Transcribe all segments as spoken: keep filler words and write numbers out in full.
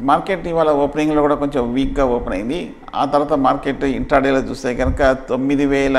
Market ఇవాళ ఓపెనింగ్లో కూడా కొంచెం వీక్గా ఓపెన్ అయింది. ఆ తర్వాత మార్కెట్ ఇంట్రాడేలో చూస్తే కనుక తొమ్మిది వేల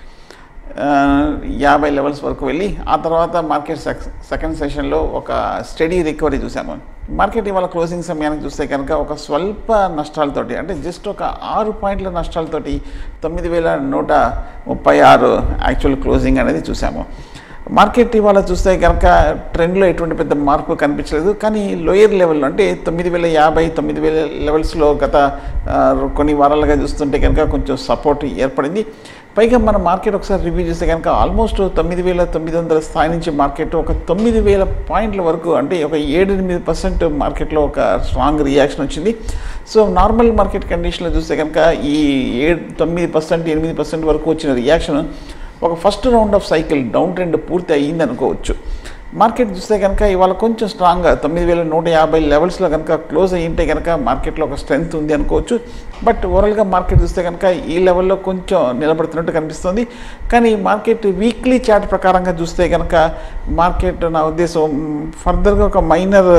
యాభై లెవెల్స్ వరకు వెళ్ళి ఆ తర్వాత మార్కెట్ సెకండ్ సెషన్లో ఒక స్టడీ రికవరీ చూసాము. మార్కెట్ ఇవాళ క్లోజింగ్ సమయానికి చూస్తే కనుక ఒక స్వల్ప నష్టాలతోటి, అంటే జస్ట్ ఒక ఆరు పాయింట్ల నష్టాలతోటి తొమ్మిది వేల నూట ముప్పై ఆరు యాక్చువల్ క్లోజింగ్ అనేది చూసాము. మార్కెట్ ఇవాళ చూస్తే కనుక ట్రెండ్లో ఎటువంటి పెద్ద మార్పు కనిపించలేదు. కానీ లోయర్ లెవెల్లో అంటే తొమ్మిది వేల యాభై తొమ్మిది వేల లెవెల్స్లో గత కొన్ని వారాలుగా చూస్తుంటే కనుక కొంచెం సపోర్ట్ ఏర్పడింది. పైగా మన మార్కెట్ ఒకసారి రివ్యూ చేస్తే కనుక ఆల్మోస్ట్ తొమ్మిది వేల తొమ్మిది వందల స్థాయి నుంచి మార్కెట్ ఒక తొమ్మిది వేల పాయింట్ల వరకు, అంటే ఒక ఏడు ఎనిమిది పర్సెంట్ మార్కెట్లో ఒక స్ట్రాంగ్ రియాక్షన్ వచ్చింది. సో నార్మల్ మార్కెట్ కండిషన్లో చూస్తే కనుక ఈ ఏడు తొమ్మిది పర్సెంట్ ఎనిమిది పర్సెంట్ వరకు వచ్చిన రియాక్షన్ ఒక first round of cycle down trend పూర్తి అయ్యింది అనుకోవచ్చు. మార్కెట్ చూస్తే కనుక ఇవాళ కొంచెం స్ట్రాంగ్గా తొమ్మిది వేల నూట యాభై లెవెల్స్లో కనుక క్లోజ్ అయ్యింటే కనుక మార్కెట్లో ఒక స్ట్రెంగ్త్ ఉంది అనుకోవచ్చు. బట్ ఓవరాల్గా మార్కెట్ చూస్తే కనుక ఈ లెవెల్లో కొంచెం నిలబడుతున్నట్టు కనిపిస్తుంది. కానీ మార్కెట్ వీక్లీ చార్ట్ ప్రకారంగా చూస్తే కనుక మార్కెట్ నా ఉద్దేశం ఫర్దర్గా ఒక మైనర్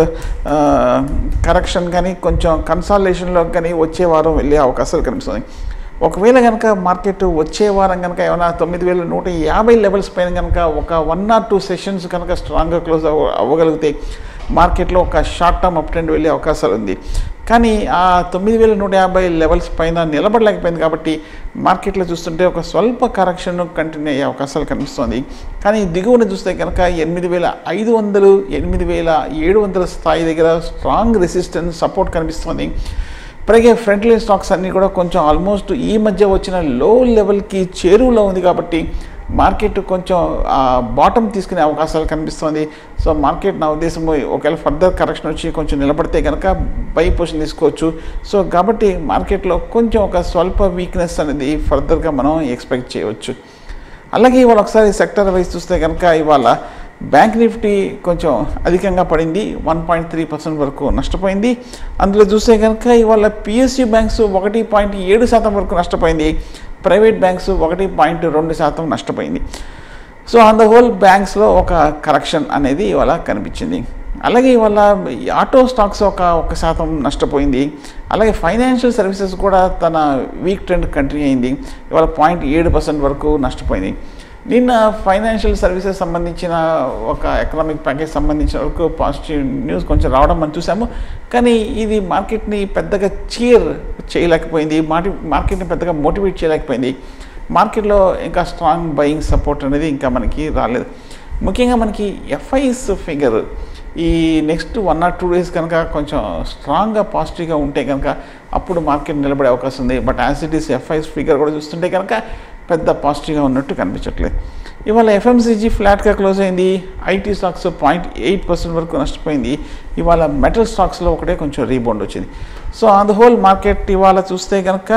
కరెక్షన్ కానీ కొంచెం కన్సాలిడేషన్లో కానీ వచ్చే వారం వెళ్ళే అవకాశాలు కనిపిస్తుంది. ఒకవేళ కనుక మార్కెట్ వచ్చే వారం కనుక ఏమైనా తొమ్మిది వేల నూట యాభై లెవెల్స్ పైన కనుక ఒక వన్ ఆర్ టూ సెషన్స్ కనుక స్ట్రాంగ్గా క్లోజ్ అవ అవ్వగలిగితే మార్కెట్లో ఒక షార్ట్ టర్మ్ అప్ ట్రెండ్ వెళ్ళే అవకాశాలు ఉంది. కానీ ఆ తొమ్మిది వేల నూట యాభై లెవెల్స్ పైన నిలబడలేకపోయింది కాబట్టి మార్కెట్లో చూస్తుంటే ఒక స్వల్ప కరెక్షన్ కంటిన్యూ అయ్యే అవకాశాలు కనిపిస్తుంది. కానీ దిగువన చూస్తే కనుక ఎనిమిది వేల ఐదు వందలు ఎనిమిది వేల ఏడు వందల స్థాయి దగ్గర స్ట్రాంగ్ రెసిస్టెన్స్ సపోర్ట్ కనిపిస్తుంది. పైగా ఫ్రంట్ లైన్ స్టాక్స్ అన్నీ కూడా కొంచెం ఆల్మోస్ట్ ఈ మధ్య వచ్చిన లో లెవెల్కి చేరువలో ఉంది కాబట్టి మార్కెట్ కొంచెం బాటమ్ తీసుకునే అవకాశాలు కనిపిస్తుంది. సో మార్కెట్ నా ఉద్దేశం ఒకవేళ ఫర్దర్ కరెక్షన్ వచ్చి కొంచెం నిలబడితే కనుక బై పొజిషన్ తీసుకోవచ్చు. సో కాబట్టి మార్కెట్లో కొంచెం ఒక స్వల్ప వీక్నెస్ అనేది ఫర్దర్గా మనం ఎక్స్పెక్ట్ చేయవచ్చు. అలాగే ఇవాళ ఒకసారి సెక్టర్ వైజ్ చూస్తే కనుక ఇవాళ బ్యాంక్ నిఫ్టీ కొంచెం అధికంగా పడింది, వన్ పాయింట్ త్రీ పర్సెంట్ వరకు నష్టపోయింది. అందులో చూస్తే కనుక ఇవాళ పిఎస్యూ బ్యాంక్స్ ఒకటి పాయింట్ ఏడు శాతం వరకు నష్టపోయింది, ప్రైవేట్ బ్యాంక్స్ ఒకటి పాయింట్ రెండు శాతం నష్టపోయింది. సో ఆన్ ద హోల్ బ్యాంక్స్లో ఒక కరెక్షన్ అనేది ఇవాళ కనిపించింది. అలాగే ఇవాళ ఆటో స్టాక్స్ ఒక ఒక శాతం నష్టపోయింది. అలాగే ఫైనాన్షియల్ సర్వీసెస్ కూడా తన వీక్ ట్రెండ్ కంటిన్యూ అయింది, ఇవాళ పాయింట్ ఏడు పర్సెంట్ వరకు నష్టపోయింది. నిన్న ఫైనాన్షియల్ సర్వీసెస్ సంబంధించిన ఒక ఎకనామిక్ ప్యాకేజ్ సంబంధించిన వరకు పాజిటివ్ న్యూస్ కొంచెం రావడం మనం చూసాము. కానీ ఇది మార్కెట్ని పెద్దగా చీర్ చేయలేకపోయింది, మార్కెట్ మార్కెట్ని పెద్దగా మోటివేట్ చేయలేకపోయింది. మార్కెట్లో ఇంకా స్ట్రాంగ్ బయింగ్ సపోర్ట్ అనేది ఇంకా మనకి రాలేదు. ముఖ్యంగా మనకి ఎఫ్ఐఎస్ ఫిగర్ ఈ next one or two days కనుక కొంచెం స్ట్రాంగ్గా పాజిటివ్గా ఉంటే కనుక అప్పుడు మార్కెట్ నిలబడే అవకాశం ఉంది. But as it is FIs figure కూడా చూస్తుంటే కనుక పెద్ద పాజిటివ్గా ఉన్నట్టు కనిపించట్లేదు. ఇవాళ ఎఫ్ఎంసీజీ ఫ్లాట్గా క్లోజ్ అయింది, IT stocks point eight percent వరకు నష్టపోయింది. ఇవాళ మెటల్ స్టాక్స్లో ఒకటే కొంచెం రీబౌండ్ వచ్చింది. So on the whole market ఇవాళ చూస్తే కనుక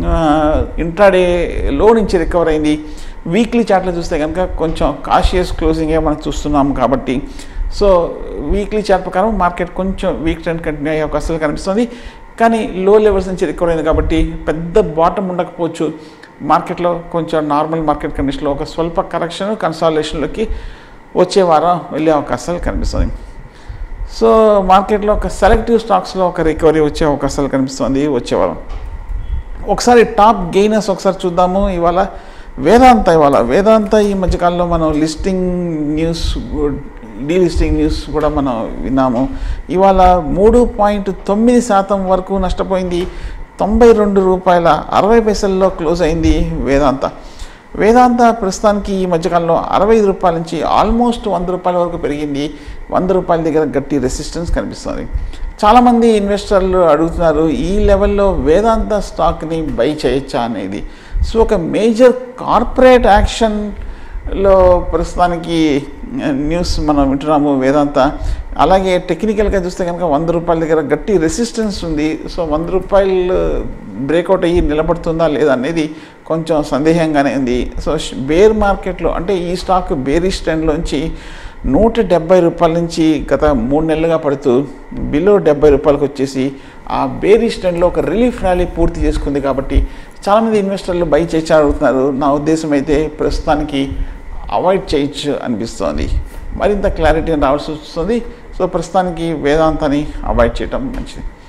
ఇంట్రాడే లో నుంచి రికవర్ అయింది. వీక్లీ చార్ట్లో చూస్తే కనుక కొంచెం కాషియస్ క్లోజింగే మనం చూస్తున్నాం కాబట్టి సో వీక్లీ చార్ట్ ప్రకారం మార్కెట్ కొంచెం వీక్ ట్రెండ్ కంటిన్యూ అయ్యే అవకాశాలు కనిపిస్తుంది. కానీ లో లెవెల్స్ నుంచి రికవర్ అయింది కాబట్టి పెద్ద బాటం ఉండకపోవచ్చు. మార్కెట్లో కొంచెం నార్మల్ మార్కెట్ కండిషన్లో ఒక స్వల్ప కరెక్షన్ కన్సాలిడేషన్లోకి వచ్చే వారం వెళ్ళే అవకాశాలు కనిపిస్తుంది. సో మార్కెట్లో ఒక సెలెక్టివ్ స్టాక్స్లో ఒక రికవరీ వచ్చే అవకాశాలు కనిపిస్తుంది వచ్చే వారం. ఒకసారి టాప్ గెయినర్స్ ఒకసారి చూద్దాము. ఇవాళ వేదాంత ఇవాళ వేదాంత ఈ మధ్యకాలంలో మనం లిస్టింగ్ న్యూస్ డీలిస్టింగ్ న్యూస్ కూడా మనం విన్నాము. ఇవాళ మూడు పాయింట్ తొమ్మిది శాతం వరకు నష్టపోయింది, తొంభై రెండు రూపాయల అరవై పైసల్లో క్లోజ్ అయింది వేదాంత. వేదాంత ప్రస్తుతానికి ఈ మధ్యకాలంలో అరవై ఐదు రూపాయల నుంచి ఆల్మోస్ట్ వంద రూపాయల వరకు పెరిగింది. వంద రూపాయల దగ్గర గట్టి రెసిస్టెన్స్ కనిపిస్తుంది. చాలామంది ఇన్వెస్టర్లు అడుగుతున్నారు ఈ లెవెల్లో వేదాంత స్టాక్ని బై చేయొచ్చా అనేది. సో ఒక మేజర్ కార్పొరేట్ యాక్షన్లో ప్రస్తుతానికి న్యూస్ మనం వింటున్నాము వేదాంత. అలాగే టెక్నికల్గా చూస్తే కనుక వంద రూపాయల దగ్గర గట్టి రెసిస్టెన్స్ ఉంది. సో వంద రూపాయలు బ్రేక్అవుట్ అయ్యి నిలబడుతుందా లేదా అనేది కొంచెం సందేహంగానే ఉంది. సో బేర్ మార్కెట్లో అంటే ఈ స్టాక్ బేరిష్ ట్రెండ్లోంచి నూట డెబ్బై రూపాయల నుంచి గత మూడు నెలలుగా పడుతూ బిలో డెబ్బై రూపాయలకు వచ్చేసి ఆ బేరిష్ ట్రెండ్లో ఒక రిలీఫ్ ర్యాలీ పూర్తి చేసుకుంది. కాబట్టి చాలామంది ఇన్వెస్టర్లు బై చేసి అడుగుతున్నారు. నా ఉద్దేశం అయితే ప్రస్తుతానికి అవాయిడ్ చేయొచ్చు అనిపిస్తోంది. మరింత క్లారిటీ రావాల్సి వస్తుంది. సో ప్రస్తుతానికి వేదాంతాన్ని అవాయిడ్ చేయటం మంచిది.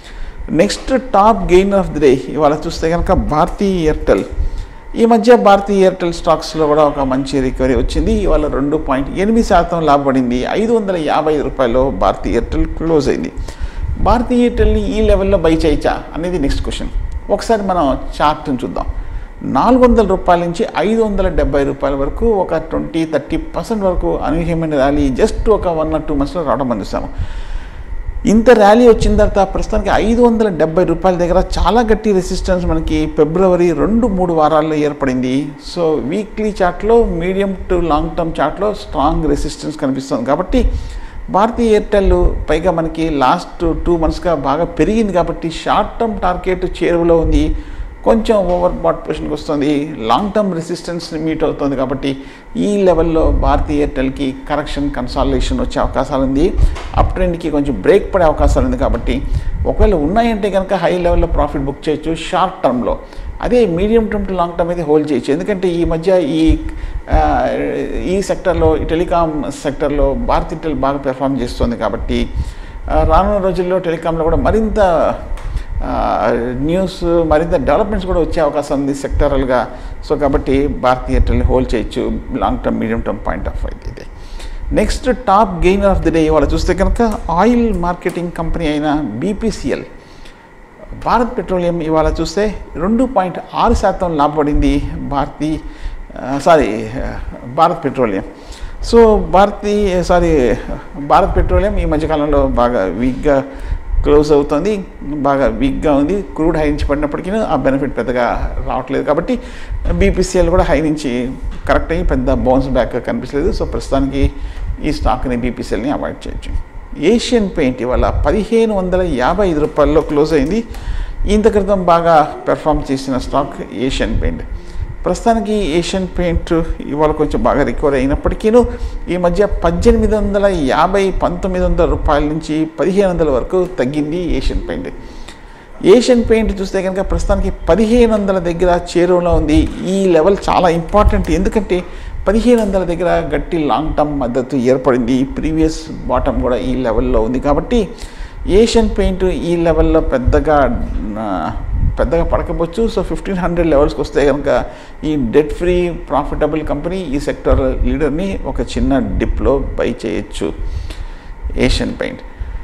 Next top gainer of the day ఇవాళ చూస్తే కనుక భారతీ ఎయిర్టెల్. ఈ మధ్య భారతీ ఎయిర్టెల్ స్టాక్స్లో కూడా ఒక మంచి రికవరీ వచ్చింది. ఇవాళ రెండు పాయింట్ ఎనిమిది శాతం లాభపడింది. ఐదు వందల యాభై రూపాయల్లో భారతీ ఎయిర్టెల్ క్లోజ్ అయింది. భారతీ ఎయిర్టెల్ని ఈ లెవెల్లో బై చేయచ్చా అనేది నెక్స్ట్ క్వశ్చన్. ఒకసారి మనం చార్ట్ని చూద్దాం. నాలుగు వందల రూపాయల నుంచి ఐదు వందల డెబ్బై రూపాయల వరకు ఒక ట్వంటీ థర్టీ పర్సెంట్ వరకు అనూహ్యమైన ర్యాలీ జస్ట్ ఒక వన్ ఆర్ టూ మంత్స్లో రావడం మనం చూసాము. ఇంత ర్యాలీ వచ్చిన తర్వాత ప్రస్తుతానికి ఐదు వందల డెబ్బై రూపాయల దగ్గర చాలా గట్టి రెసిస్టెన్స్ మనకి ఫిబ్రవరి రెండు మూడు వారాల్లో ఏర్పడింది. సో వీక్లీ చార్ట్లో, మీడియం టు లాంగ్ టర్మ్ చార్ట్లో స్ట్రాంగ్ రెసిస్టెన్స్ కనిపిస్తుంది. కాబట్టి భారతీ ఎయిర్టెల్ పైగా మనకి లాస్ట్ టూ మంత్స్గా బాగా పెరిగింది కాబట్టి షార్ట్ టర్మ్ టార్గెట్ చేరువలో ఉంది. కొంచెం ఓవర్ బాట్ పొజిషన్కి వస్తుంది. లాంగ్ టర్మ్ రెసిస్టెన్స్ మీట్ అవుతుంది. కాబట్టి ఈ లెవెల్లో భారతీ ఎయిర్టెల్కి కరెక్షన్ కన్సాలిడేషన్ వచ్చే అవకాశాలు ఉంది. అప్ ట్రెండ్కి కొంచెం బ్రేక్ పడే అవకాశాలు ఉంది. కాబట్టి ఒకవేళ ఉన్నాయంటే కనుక హై లెవెల్లో ప్రాఫిట్ బుక్ చేయొచ్చు షార్ట్ టర్మ్లో. అదే medium term to long term అయితే హోల్డ్ చేయొచ్చు. ఎందుకంటే ఈ మధ్య ఈ ఈ సెక్టర్లో, ఈ టెలికాం సెక్టర్లో భారతీ ఎయిర్టెల్ బాగా పెర్ఫామ్ చేస్తుంది. కాబట్టి రానున్న రోజుల్లో టెలికాంలో కూడా మరింత న్యూస్, మరింత డెవలప్మెంట్స్ కూడా వచ్చే అవకాశం ఉంది సెక్టరల్గా. సో కాబట్టి భారతీ ఎయిర్టెల్ని హోల్డ్ చేయొచ్చు long term, medium term point of view అయితే. Next top gainer of the day ఇవాళ చూస్తే కనుక ఆయిల్ మార్కెటింగ్ కంపెనీ అయిన బీపీసీఎల్, భారత్ పెట్రోలియం ఇవాళ చూస్తే రెండు పాయింట్ ఆరు శాతం లాభపడింది. Bharti sorry Bharat petroleum. So Bharti sorry Bharat petroleum ఈ మధ్యకాలంలో బాగా వీక్గా క్లోజ్ అవుతుంది. బాగా వీక్గా ఉంది. క్రూడ్ హై నుంచి పడినప్పటికీ ఆ బెనిఫిట్ పెద్దగా రావట్లేదు. కాబట్టి బీపీసీఎల్ కూడా హై నుంచి కరెక్ట్ అయ్యి పెద్ద బౌన్స్ బ్యాక్ కనిపించలేదు. సో ప్రస్తుతానికి ఈ స్టాక్ని బీపీసీఎల్ని అవాయిడ్ చేయొచ్చు. ఏషియన్ పెయింట్ ఇవాళ పదిహేను వందల యాభై ఐదు రూపాయల్లో క్లోజ్ అయింది. ఇంత క్రితం బాగా పెర్ఫామ్ చేసిన స్టాక్ ఏషియన్ పెయింట్. ప్రస్తుతానికి ఏషియన్ పెయింట్ ఇవాళ కొంచెం బాగా రికవర్ అయినప్పటికీ ఈ మధ్య పద్దెనిమిది వందల యాభై పంతొమ్మిది వందల రూపాయల నుంచి పదిహేను వందల వరకు తగ్గింది ఏషియన్ పెయింట్. ఏషియన్ పెయింట్ చూస్తే కనుక ప్రస్తుతానికి పదిహేను వందల దగ్గర చేరువలో ఉంది. ఈ లెవెల్ చాలా ఇంపార్టెంట్. ఎందుకంటే పదిహేను వందల దగ్గర గట్టి లాంగ్ టర్మ్ మద్దతు ఏర్పడింది. ప్రీవియస్ బాటమ్ కూడా ఈ లెవెల్లో ఉంది. కాబట్టి ఏషియన్ పెయింట్ ఈ లెవెల్లో పెద్దగా పెద్దగా పడకపోవచ్చు. సో ఫిఫ్టీన్ హండ్రెడ్ లెవెల్స్కి వస్తే కనుక ఈ డెట్ ఫ్రీ ప్రాఫిటబుల్ కంపెనీ, ఈ సెక్టర్ లీడర్ని ఒక చిన్న డిప్లో బై చేయొచ్చు ఏషియన్ పెయింట్.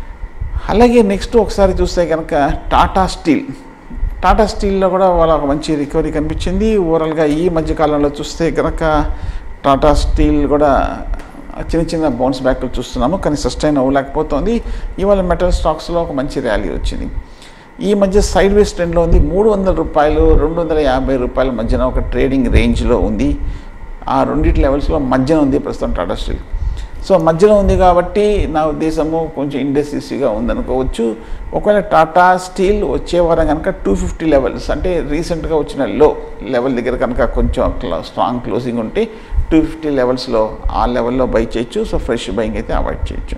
అలాగే నెక్స్ట్ ఒకసారి చూస్తే కనుక టాటా స్టీల్. టాటా స్టీల్లో కూడా వాళ్ళ ఒక మంచి రికవరీ కనిపించింది. ఓవరాల్గా ఈ మధ్యకాలంలో చూస్తే కనుక టాటా స్టీల్ కూడా చిన్న చిన్న బౌన్స్ బ్యాక్లు చూస్తున్నాము, కానీ సస్టైన్ అవ్వలేకపోతుంది. ఇవాళ మెటల్ స్టాక్స్లో ఒక మంచి ర్యాలీ వచ్చింది. ఈ మధ్య సైడ్ వేస్ ట్రెండ్లో ఉంది. మూడు వందల రూపాయలు రెండు వందల యాభై రూపాయల మధ్యన ఒక ట్రేడింగ్ రేంజ్లో ఉంది. ఆ రెండింటి లెవెల్స్లో మధ్యన ఉంది ప్రస్తుతం టాటా స్టీల్. సో మధ్యలో ఉంది కాబట్టి నా ఉద్దేశము కొంచెం ఇండెసిసివ్గా ఉందనుకోవచ్చు. ఒకవేళ టాటా స్టీల్ వచ్చే వారం కనుక టూ ఫిఫ్టీ లెవెల్స్ అంటే రీసెంట్గా వచ్చిన లో లెవెల్ దగ్గర కనుక కొంచెం స్ట్రాంగ్ క్లోజింగ్ ఉంటే టూ ఫిఫ్టీ లెవెల్స్లో ఆ లెవెల్లో బై చేయొచ్చు. సో ఫ్రెష్ బయింగ్ అయితే అవాయిడ్ చేయొచ్చు.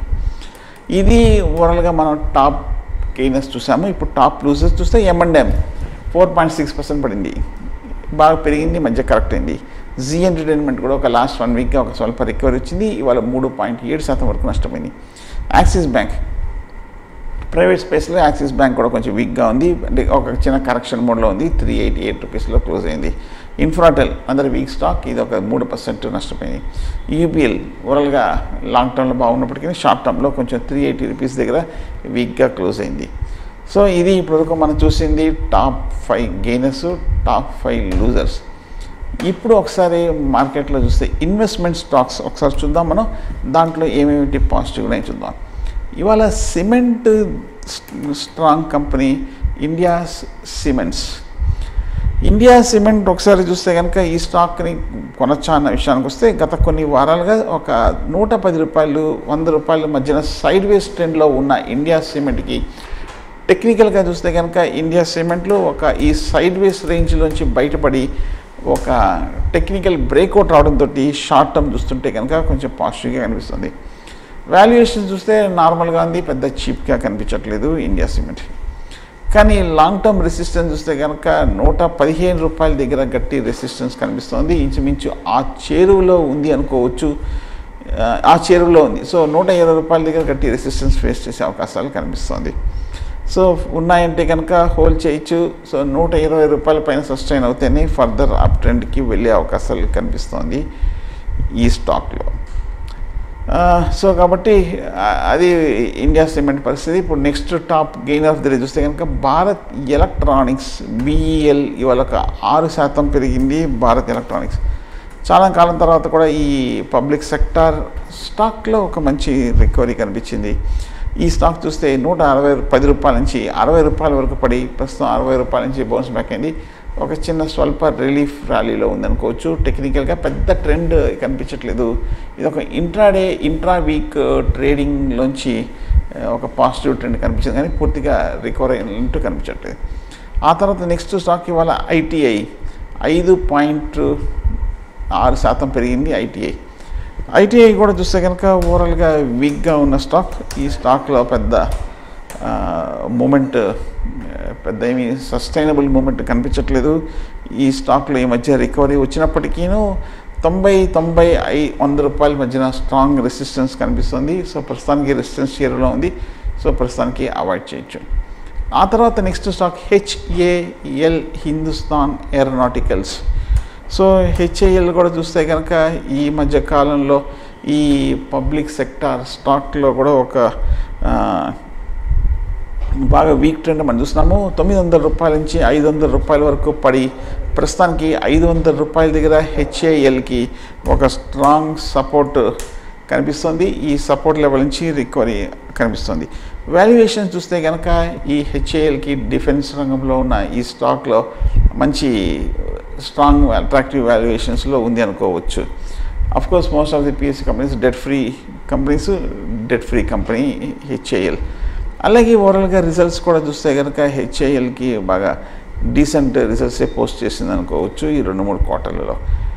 ఇది ఓవరాల్గా మనం టాప్ గెయినర్స్ చూసాము. ఇప్పుడు టాప్ లూజర్స్ చూస్తే M and M four point six percent పడింది. బాగా పెరిగింది, మధ్య కరెక్ట్ అయింది. జీ ఎంటర్టైన్మెంట్ కూడా ఒక లాస్ట్ వన్ వీక్గా ఒక స్వల్ప రికవరీ వచ్చింది. ఇవాళ మూడు పాయింట్ ఏడు శాతం వరకు నష్టమైంది. యాక్సిస్ బ్యాంక్ ప్రైవేట్ స్పేస్లో యాక్సిస్ బ్యాంక్ కూడా కొంచెం వీక్గా ఉంది. అంటే ఒక చిన్న కరెక్షన్ మోడ్లో ఉంది. త్రీ ఎయిటీ ఎయిట్ రూపీస్లో క్లోజ్ అయింది. ఇన్ఫ్రాటెల్ అందరి వీక్ స్టాక్, ఇది ఒక మూడు పర్సెంట్ నష్టపోయింది. యూపీఎల్ ఓవరాల్గా లాంగ్ టర్మ్లో బాగున్నప్పటికీ షార్ట్ టర్మ్లో కొంచెం త్రీ ఎయిటీ రూపీస్ దగ్గర వీక్గా క్లోజ్ అయింది. సో ఇది ఇప్పటివరకు మనం చూసింది top five gainers, top five losers. ఇప్పుడు ఒకసారి మార్కెట్లో చూస్తే ఇన్వెస్ట్మెంట్ స్టాక్స్ ఒకసారి చూద్దాం మనం. దాంట్లో ఏమేమిటి పాజిటివ్ ఉన్నాయి చూద్దాం. ఇవాళ cement strong company India cements. India cement ఒకసారి చూస్తే కనుక ఈ స్టాక్ని కొనొచ్చా అన్న విషయానికి వస్తే గత కొన్ని వారాలుగా ఒక నూట పది రూపాయలు వంద రూపాయల మధ్యన సైడ్ వేస్ ట్రెండ్లో ఉన్న ఇండియా సిమెంట్కి టెక్నికల్గా చూస్తే కనుక ఇండియా సిమెంట్లో ఒక ఈ సైడ్ వేస్ రేంజ్లోంచి బయటపడి ఒక టెక్నికల్ బ్రేక్అవుట్ రావడంతో షార్ట్ టర్మ్ చూస్తుంటే కనుక కొంచెం పాజిటివ్గా కనిపిస్తుంది. వాల్యుయేషన్ చూస్తే నార్మల్గా ఉంది, పెద్ద చీప్గా కనిపించట్లేదు ఇండియా సిమెంట్. కానీ లాంగ్ టర్మ్ రెసిస్టెన్స్ చూస్తే కనుక నూట పదిహేను రూపాయల దగ్గర గట్టి రెసిస్టెన్స్ కనిపిస్తుంది. ఇంచుమించు ఆ చేరువలో ఉంది అనుకోవచ్చు. ఆ చేరువలో ఉంది. సో నూట ఇరవై రూపాయల దగ్గర గట్టి రెసిస్టెన్స్ ఫేస్ చేసే అవకాశాలు కనిపిస్తుంది. సో ఉన్నాయంటే కనుక హోల్డ్ చేయొచ్చు. సో నూట ఇరవై రూపాయల పైన సస్టైన్ అవుతేనే ఫర్దర్ అప్ ట్రెండ్కి వెళ్ళే అవకాశాలు కనిపిస్తుంది ఈ స్టాక్లో. సో కాబట్టి అది ఇండియా సిమెంట్ పరిస్థితి. ఇప్పుడు next top gain of the day చూస్తే కనుక భారత్ ఎలక్ట్రానిక్స్ బీఈఎల్ ఇవాళ ఒక ఆరు శాతం పెరిగింది. భారత్ ఎలక్ట్రానిక్స్ చాలా కాలం తర్వాత కూడా ఈ పబ్లిక్ సెక్టార్ స్టాక్లో ఒక మంచి రికవరీ కనిపించింది. ఈ స్టాక్ చూస్తే నూట అరవై పది రూపాయల నుంచి అరవై రూపాయల వరకు పడి ప్రస్తుతం అరవై రూపాయల నుంచి బౌన్స్ బ్యాక్ అయింది. ఒక చిన్న స్వల్ప రిలీఫ్ ర్యాలీలో ఉందనుకోవచ్చు. టెక్నికల్గా పెద్ద ట్రెండ్ కనిపించట్లేదు. ఇది ఒక ఇంట్రాడే ఇంట్రా వీక్ ట్రేడింగ్లోంచి ఒక పాజిటివ్ ట్రెండ్ కనిపించింది కానీ పూర్తిగా రికవర్ అయినట్టు కనిపించట్లేదు. ఆ తర్వాత నెక్స్ట్ స్టాక్ ఇవాళ ఐటీఐ ఐదు పాయింట్ ఆరు శాతం పెరిగింది. ఐటీఐ ఐటీఐ కూడా చూస్తే కనుక ఓవరాల్గా వీక్గా ఉన్న స్టాక్. ఈ స్టాక్లో పెద్ద మూమెంట్ పెద్ద ఏమీ సస్టైనబుల్ మూమెంట్ కనిపించట్లేదు. ఈ స్టాక్లో ఈ మధ్య రికవరీ వచ్చినప్పటికీను తొంభై తొంభై ఐ వంద రూపాయల మధ్యన స్ట్రాంగ్ రెసిస్టెన్స్ కనిపిస్తుంది. సో ప్రస్తుతానికి రెసిస్టెన్స్ షేర్లో ఉంది. సో ప్రస్తుతానికి అవాయిడ్ చేయొచ్చు. ఆ తర్వాత next stock HAL Hindustan aeronauticals. So HAL కూడా చూస్తే కనుక ఈ మధ్య కాలంలో ఈ పబ్లిక్ సెక్టార్ స్టాక్లో కూడా ఒక బాగా వీక్ ట్రెండ్ మనం చూస్తున్నాము. తొమ్మిది వందల రూపాయల నుంచి ఐదు వందల రూపాయల వరకు పడి ప్రస్తుతానికి ఐదు వందల రూపాయల దగ్గర హెచ్ఏఎల్కి ఒక స్ట్రాంగ్ సపోర్ట్ కనిపిస్తుంది. ఈ సపోర్ట్ లెవెల్ నుంచి రికవరీ కనిపిస్తుంది. వాల్యుయేషన్ చూస్తే కనుక ఈ హెచ్ఏఎల్కి డిఫెన్స్ రంగంలో ఉన్న ఈ స్టాక్లో మంచి స్ట్రాంగ్ అట్రాక్టివ్ వాల్యుయేషన్స్లో ఉంది అనుకోవచ్చు. Of course most of the PSC companies debt free companies debt free company HAL. అలాగే ఓవరాల్గా రిజల్ట్స్ కూడా చూస్తే కనుక హెచ్ఏఎల్కి బాగా డీసెంట్ రిజల్ట్సే పోస్ట్ చేసింది అనుకోవచ్చు ఈ రెండు మూడు క్వార్టర్లలో.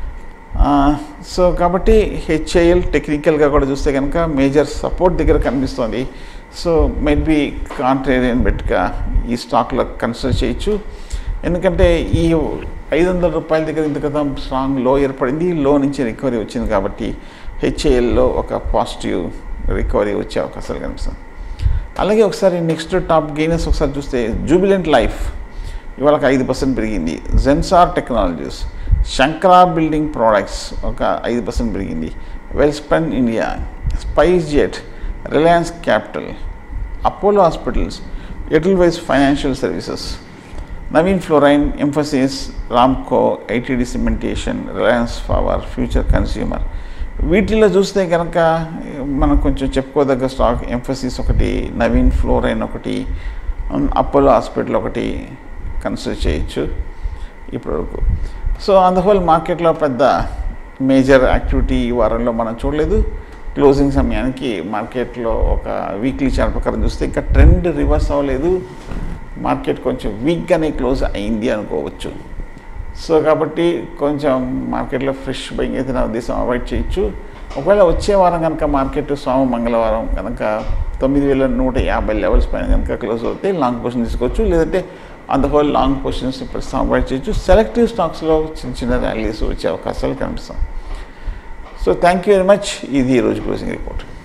సో కాబట్టి హెచ్ఏఎల్ టెక్నికల్గా కూడా చూస్తే కనుక మేజర్ సపోర్ట్ దగ్గర కనిపిస్తుంది. సో మేట్ బి కాంట్రేరియన్ బెట్గా ఈ స్టాక్లో కన్సిడర్ చేయొచ్చు. ఎందుకంటే ఈ ఐదు వందల రూపాయల దగ్గర ఇంత కదా స్ట్రాంగ్ లో ఏర్పడింది. లో నుంచి రికవరీ వచ్చింది కాబట్టి హెచ్ఏఎల్లో ఒక పాజిటివ్ రికవరీ వచ్చే అవకాశాలు కనిపిస్తుంది. అలాగే ఒకసారి నెక్స్ట్ టాప్ గెయినర్స్ ఒకసారి చూస్తే జూబిలెంట్ లైఫ్ ఇవాళ ఐదు పర్సెంట్ పెరిగింది. Zensar technologies, Shankara building products ఒక ఐదు పర్సెంట్ పెరిగింది. Welspun India, SpiceJet, Reliance capital, Apollo hospitals, Edelweiss financial services, Naveen fluorine, Mphasis, Ramco, ITD cementation, Reliance power, future consumer. వీటిల్లో చూస్తే కనుక మనం కొంచెం చెప్పుకోదగ్గ స్టాక్ ఎంఫసిస్ ఒకటి, నవీన్ ఫ్లోరైన్ ఒకటి, అపోలో హాస్పిటల్ ఒకటి కన్సిడర్ చేయొచ్చు ఇప్పటివరకు. సో ఆన్ ద హోల్ మార్కెట్లో పెద్ద మేజర్ యాక్టివిటీ ఈ వారంలో మనం చూడలేదు. క్లోజింగ్ సమయానికి మార్కెట్లో ఒక వీక్లీ చార్ట్ ప్రకారం చూస్తే ఇంకా ట్రెండ్ రివర్స్ అవ్వలేదు. మార్కెట్ కొంచెం వీక్గానే క్లోజ్ అయింది అనుకోవచ్చు. సో కాబట్టి కొంచెం మార్కెట్లో ఫ్రెష్ బయింగ్ అయితే నా ఉద్దేశం అవాయిడ్ చేయొచ్చు. ఒకవేళ వచ్చే వారం కనుక మార్కెట్ సోమ మంగళవారం కనుక తొమ్మిది వేల నూట యాభై లెవెల్స్ పైన కనుక క్లోజ్ అవుతే లాంగ్ పొజిషన్ తీసుకోవచ్చు. లేదంటే on the whole long positions ప్రస్తుతం అవాయిడ్ చేయొచ్చు. సెలెక్టివ్ స్టాక్స్లో చిన్న చిన్న ర్యాలీస్ వచ్చే అవకాశాలు కనిపిస్తాం. So thank you very much. ఇది ఈరోజు క్లోజింగ్ రిపోర్ట్.